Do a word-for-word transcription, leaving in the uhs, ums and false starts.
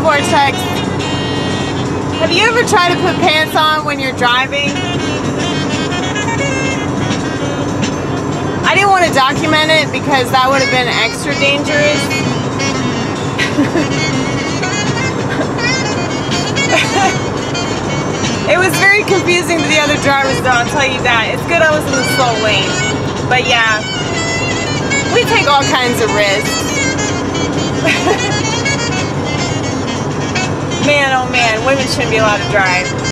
vortex. Have you ever tried to put pants on when you're driving? I didn't want to document it because that would have been extra dangerous. It was very confusing to the other drivers though, I'll tell you that. It's good I was in the slow lane. But yeah, we take all kinds of risks. Man, oh man, women shouldn't be allowed to drive.